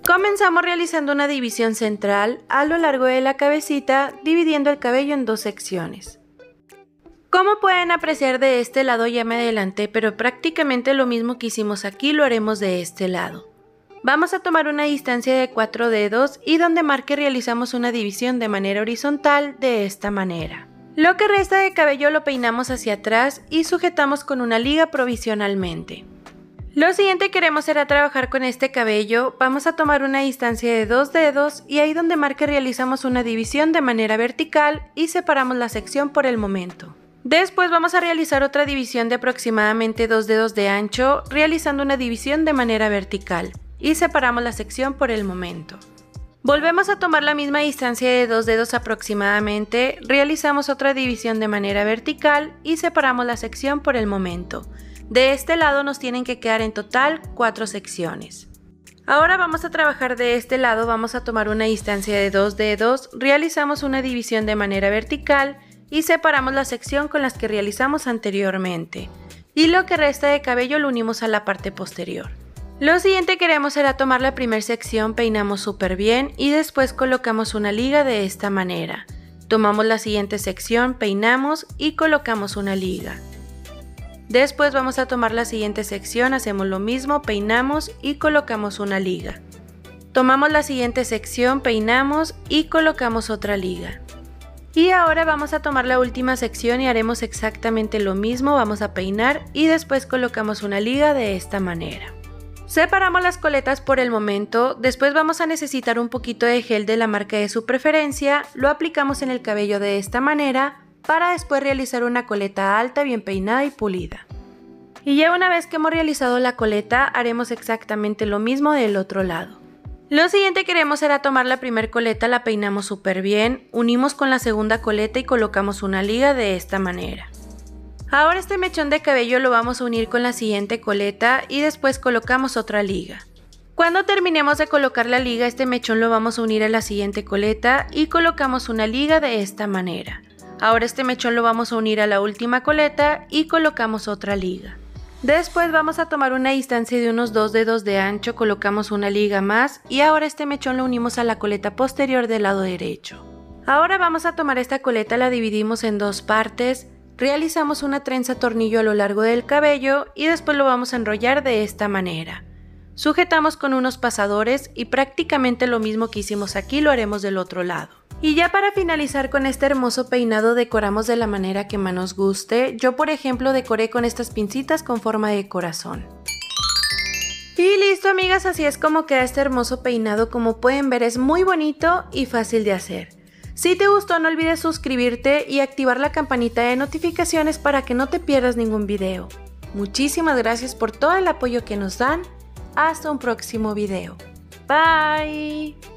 Comenzamos realizando una división central a lo largo de la cabecita, dividiendo el cabello en dos secciones. Como pueden apreciar, de este lado ya me adelanté, pero prácticamente lo mismo que hicimos aquí lo haremos de este lado. Vamos a tomar una distancia de 4 dedos y donde marque realizamos una división de manera horizontal de esta manera. Lo que resta de cabello lo peinamos hacia atrás y sujetamos con una liga provisionalmente. Lo siguiente que queremos será trabajar con este cabello. Vamos a tomar una distancia de 2 dedos y ahí donde marque realizamos una división de manera vertical y separamos la sección por el momento. Después vamos a realizar otra división de aproximadamente 2 dedos de ancho, realizando una división de manera vertical y separamos la sección por el momento. Volvemos a tomar la misma distancia de 2 dedos aproximadamente, realizamos otra división de manera vertical y separamos la sección por el momento. De este lado nos tienen que quedar en total 4 secciones. Ahora vamos a trabajar de este lado, vamos a tomar una distancia de 2 dedos, realizamos una división de manera vertical y separamos la sección con las que realizamos anteriormente. Y lo que resta de cabello lo unimos a la parte posterior. Lo siguiente que queremos será tomar la primera sección, peinamos súper bien y después colocamos una liga de esta manera. Tomamos la siguiente sección, peinamos y colocamos una liga. Después vamos a tomar la siguiente sección, hacemos lo mismo, peinamos y colocamos una liga. Tomamos la siguiente sección, peinamos y colocamos otra liga. Y ahora vamos a tomar la última sección y haremos exactamente lo mismo, vamos a peinar y después colocamos una liga de esta manera. Separamos las coletas por el momento, después vamos a necesitar un poquito de gel de la marca de su preferencia, lo aplicamos en el cabello de esta manera para después realizar una coleta alta bien peinada y pulida. Y ya una vez que hemos realizado la coleta, haremos exactamente lo mismo del otro lado. Lo siguiente que queremos será tomar la primera coleta, la peinamos súper bien, unimos con la segunda coleta y colocamos una liga de esta manera. Ahora este mechón de cabello lo vamos a unir con la siguiente coleta y después colocamos otra liga. Cuando terminemos de colocar la liga, este mechón lo vamos a unir a la siguiente coleta y colocamos una liga de esta manera. Ahora este mechón lo vamos a unir a la última coleta y colocamos otra liga. Después vamos a tomar una distancia de unos 2 dedos de ancho, colocamos una liga más y ahora este mechón lo unimos a la coleta posterior del lado derecho. Ahora vamos a tomar esta coleta, la dividimos en dos partes. Realizamos una trenza tornillo a lo largo del cabello y después lo vamos a enrollar de esta manera. Sujetamos con unos pasadores y prácticamente lo mismo que hicimos aquí lo haremos del otro lado. Y ya para finalizar con este hermoso peinado decoramos de la manera que más nos guste. Yo por ejemplo decoré con estas pincitas con forma de corazón. Y listo amigas, así es como queda este hermoso peinado. Como pueden ver es muy bonito y fácil de hacer. Si te gustó no olvides suscribirte y activar la campanita de notificaciones para que no te pierdas ningún video. Muchísimas gracias por todo el apoyo que nos dan. Hasta un próximo video. Bye.